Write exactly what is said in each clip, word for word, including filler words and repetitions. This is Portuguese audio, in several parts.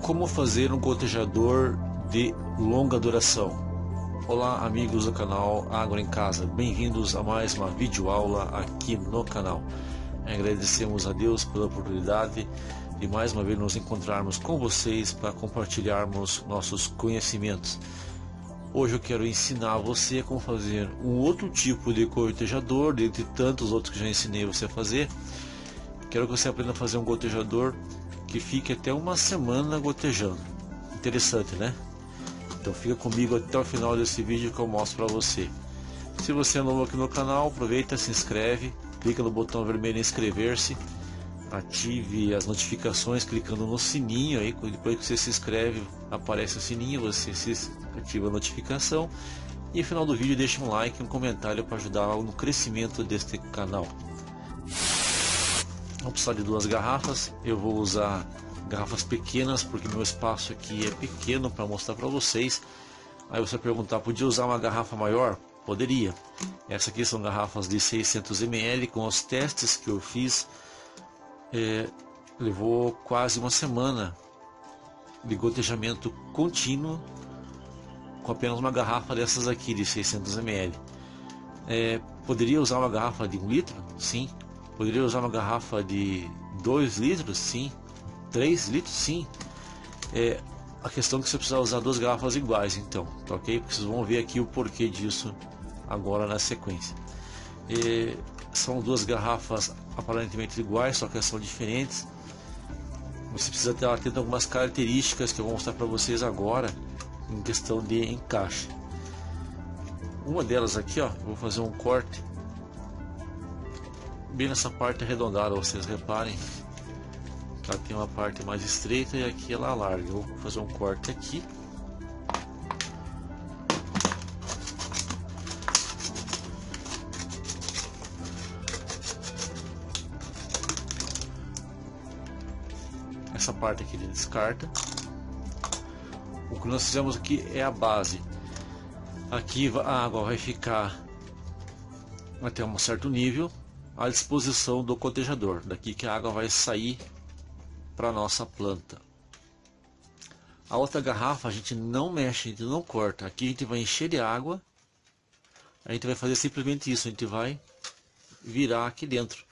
Como fazer um gotejador de longa duração? Olá amigos do canal Agro em Casa, bem-vindos a mais uma videoaula aqui no canal. Agradecemos a Deus pela oportunidade de mais uma vez nos encontrarmos com vocês para compartilharmos nossos conhecimentos. Hoje eu quero ensinar você como fazer um outro tipo de gotejador, dentre tantos outros que já ensinei você a fazer. Quero que você aprenda a fazer um gotejador que fique até uma semana gotejando. Interessante, né? Então fica comigo até o final desse vídeo que eu mostro para você. Se você é novo aqui no canal, aproveita, se inscreve, clica no botão vermelho em inscrever-se, ative as notificações clicando no sininho aí, depois que você se inscreve aparece o sininho, você se ativa a notificação e no final do vídeo deixa um like e um comentário para ajudar no crescimento deste canal. Vamos precisar de duas garrafas. Eu vou usar garrafas pequenas porque meu espaço aqui é pequeno para mostrar para vocês. Aí você vai perguntar, podia usar uma garrafa maior? Poderia. Essas aqui são garrafas de seiscentos mililitros. Com os testes que eu fiz, é, levou quase uma semana de gotejamento contínuo com apenas uma garrafa dessas aqui de seiscentos mililitros. É, poderia usar uma garrafa de um litro? Sim. Poderia usar uma garrafa de dois litros? Sim. três litros? Sim. É, a questão é que você precisa usar duas garrafas iguais, então, tá ok? Vocês vão ver aqui o porquê disso agora na sequência. É, são duas garrafas aparentemente iguais, só que são diferentes. Você precisa ter atento a algumas características que eu vou mostrar para vocês agora em questão de encaixe. Uma delas aqui, ó, eu vou fazer um corte bem nessa parte arredondada, vocês reparem, ela tem uma parte mais estreita e aqui ela larga. Eu vou fazer um corte aqui. Essa parte aqui ele descarta. O que nós fizemos aqui é a base. Aqui a água vai ficar até um certo nível à disposição do gotejador. Daqui que a água vai sair para a nossa planta. A outra garrafa a gente não mexe, a gente não corta. Aqui a gente vai encher de água. A gente vai fazer simplesmente isso, a gente vai virar aqui dentro.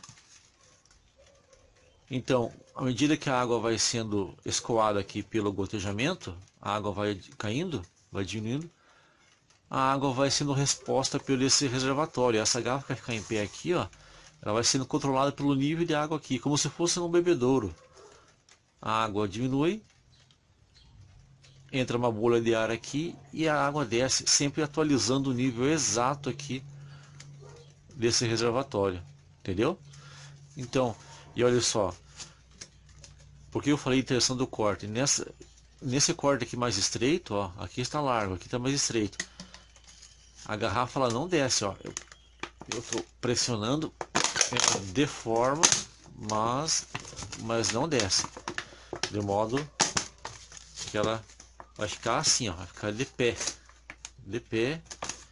Então, à medida que a água vai sendo escoada aqui pelo gotejamento, a água vai caindo, vai diminuindo, a água vai sendo resposta pelo esse reservatório. Essa garrafa que vai ficar em pé aqui, ó, ela vai sendo controlada pelo nível de água aqui, como se fosse num bebedouro. A água diminui, entra uma bolha de ar aqui e a água desce, sempre atualizando o nível exato aqui desse reservatório, entendeu? Então, e olha só, porque eu falei intenção do corte, nessa, nesse corte aqui mais estreito, ó, aqui está largo, aqui está mais estreito, a garrafa ela não desce, ó, eu estou pressionando, ela deforma, mas, mas não desce, de modo que ela vai ficar assim, ó, vai ficar de pé, de pé,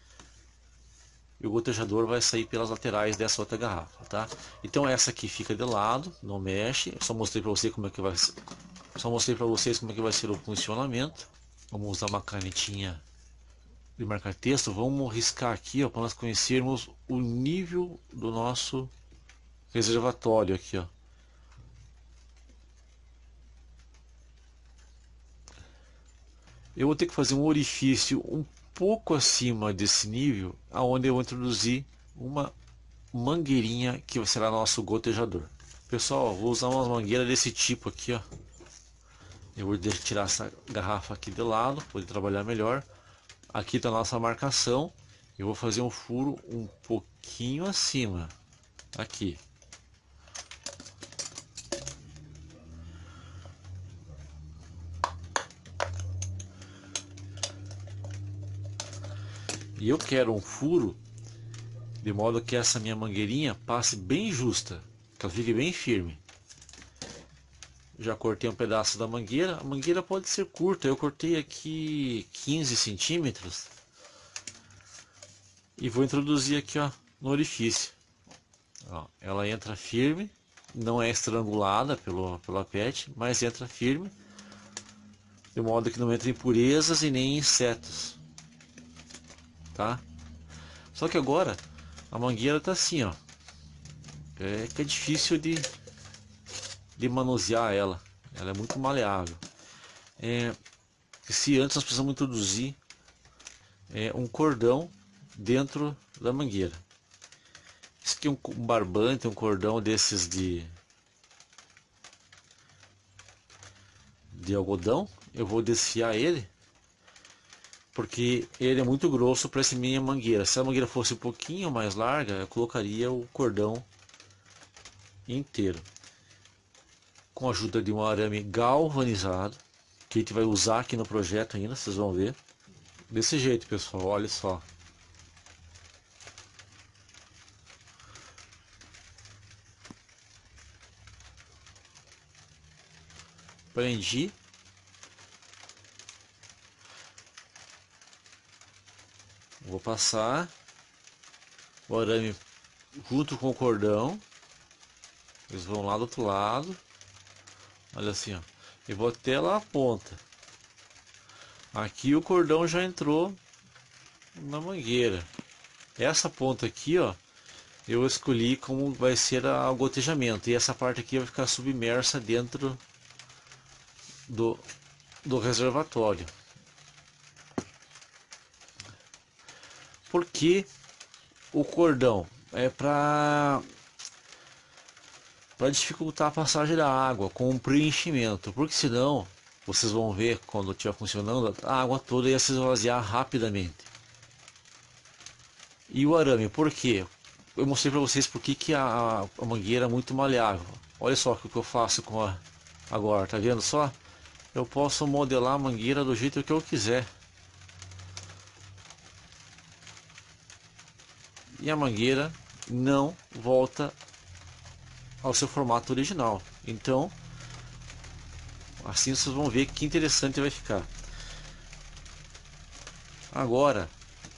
e o gotejador vai sair pelas laterais dessa outra garrafa, tá? Então essa aqui fica de lado, não mexe. Eu só mostrei para você como é que vai, só mostrei para vocês como é que vai ser o funcionamento. Vamos usar uma canetinha de marcar texto. Vamos riscar aqui, ó, para nós conhecermos o nível do nosso reservatório aqui, ó. Eu vou ter que fazer um orifício um pouco acima desse nível, aonde eu vou introduzir uma mangueirinha que será nosso gotejador. Pessoal, vou usar uma mangueira desse tipo aqui, ó. Eu vou tirar essa garrafa aqui de lado, poder trabalhar melhor. Aqui está a nossa marcação. Eu vou fazer um furo um pouquinho acima, aqui. E eu quero um furo de modo que essa minha mangueirinha passe bem justa, que ela fique bem firme. Já cortei um pedaço da mangueira. A mangueira pode ser curta, eu cortei aqui quinze centímetros. E vou introduzir aqui, ó, no orifício. Ó, ela entra firme, não é estrangulada pelo, pela pet, mas entra firme. de modo que não entre impurezas e nem insetos, tá? Só que agora a mangueira tá assim, ó, é que é difícil de, de manusear ela, ela é muito maleável. É, se antes nós precisamos introduzir é, um cordão dentro da mangueira. Isso aqui é um, um barbante, um cordão desses de de algodão. Eu vou desfiar ele porque ele é muito grosso para essa minha mangueira. Se a mangueira fosse um pouquinho mais larga, eu colocaria o cordão inteiro. Com a ajuda de um arame galvanizado, que a gente vai usar aqui no projeto ainda, vocês vão ver. Desse jeito, pessoal, olha só. Prendi. Vou passar o arame junto com o cordão. Eles vão lá do outro lado. Olha assim, ó. E vou até lá a ponta. Aqui o cordão já entrou na mangueira. Essa ponta aqui, ó, eu escolhi como vai ser o gotejamento. E essa parte aqui vai ficar submersa dentro do, do reservatório. Porque o cordão é para para dificultar a passagem da água com o preenchimento, porque senão vocês vão ver quando estiver funcionando, a água toda ia se esvaziar rapidamente. E o arame, por quê? Eu mostrei para vocês porque que a, a mangueira é muito maleável. Olha só o que eu faço com a agora, tá vendo só? Eu posso modelar a mangueira do jeito que eu quiser. E a mangueira não volta ao seu formato original. Então, assim vocês vão ver que interessante vai ficar. Agora,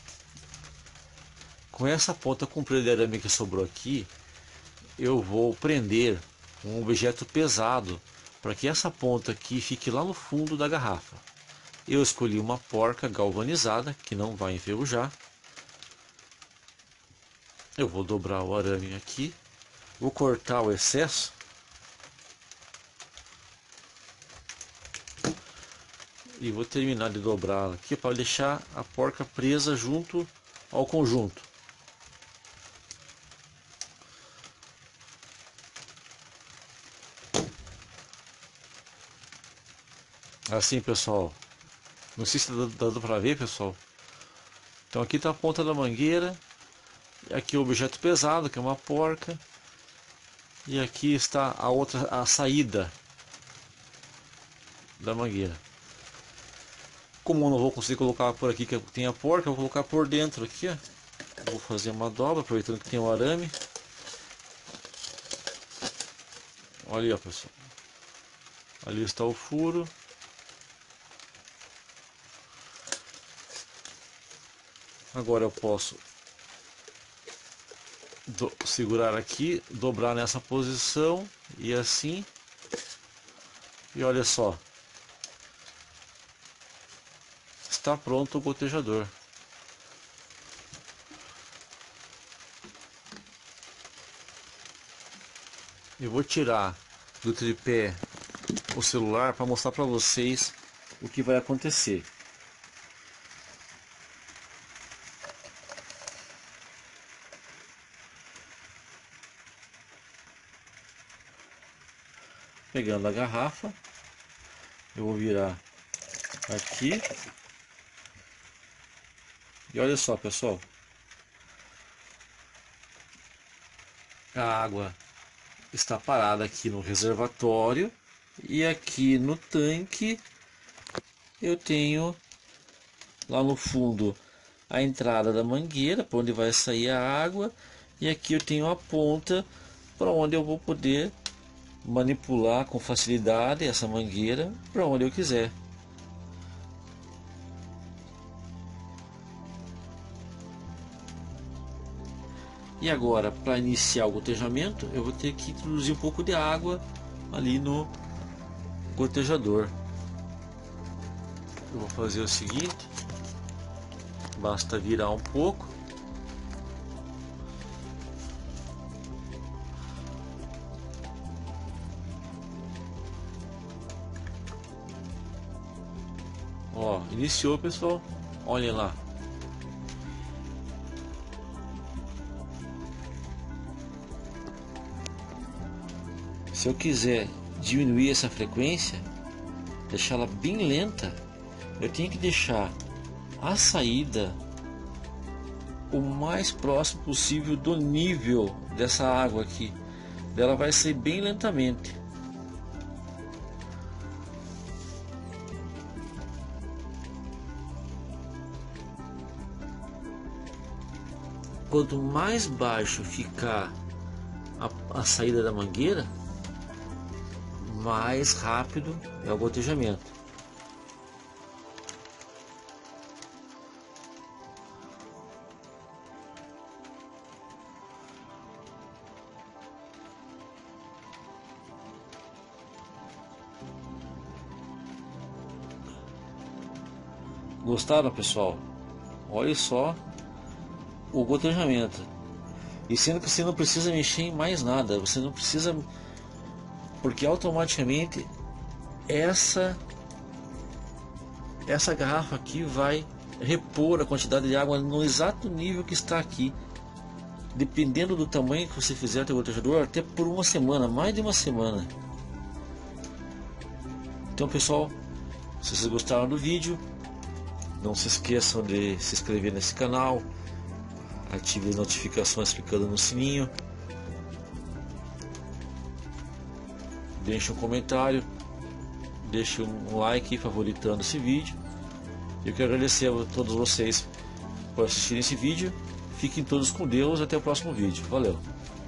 com essa ponta comprida de arame que sobrou aqui, eu vou prender um objeto pesado para que essa ponta aqui fique lá no fundo da garrafa. Eu escolhi uma porca galvanizada que não vai enferrujar. Eu vou dobrar o arame aqui, vou cortar o excesso e vou terminar de dobrá-la aqui para deixar a porca presa junto ao conjunto. Assim, pessoal, não sei se está dando para ver, pessoal. Então aqui está a ponta da mangueira. Aqui o objeto pesado, que é uma porca, e aqui está a outra, a saída da mangueira. Como eu não vou conseguir colocar por aqui que tem a porca, eu vou colocar por dentro aqui, ó. Vou fazer uma dobra, aproveitando que tem o arame. Olha aí, ó, pessoal. Ali está o furo. Agora eu posso Do, segurar aqui, dobrar nessa posição e assim, e olha só, está pronto o gotejador. Eu vou tirar do tripé o celular para mostrar para vocês o que vai acontecer. Pegando a garrafa, eu vou virar aqui. E olha só, pessoal. A água está parada aqui no reservatório. E aqui no tanque eu tenho lá no fundo a entrada da mangueira, para onde vai sair a água. E aqui eu tenho a ponta para onde eu vou poder manipular com facilidade essa mangueira para onde eu quiser. E agora, para iniciar o gotejamento, eu vou ter que introduzir um pouco de água ali no gotejador. Eu vou fazer o seguinte, basta virar um pouco. Ó, iniciou, pessoal. Olhem lá. Se eu quiser diminuir essa frequência, deixá-la bem lenta, eu tenho que deixar a saída o mais próximo possível do nível dessa água aqui. Ela vai sair bem lentamente. Quanto mais baixo ficar a, a saída da mangueira, mais rápido é o gotejamento. Gostaram, pessoal? Olha só o gotejamento. E sendo que você não precisa mexer em mais nada, você não precisa, porque automaticamente essa essa garrafa aqui vai repor a quantidade de água no exato nível que está aqui, dependendo do tamanho que você fizer o gotejador, até por uma semana, mais de uma semana. Então, pessoal, se vocês gostaram do vídeo, não se esqueçam de se inscrever nesse canal, ative as notificações clicando no sininho, deixe um comentário, deixe um like favoritando esse vídeo. Eu quero agradecer a todos vocês por assistirem esse vídeo. Fiquem todos com Deus, até o próximo vídeo. Valeu!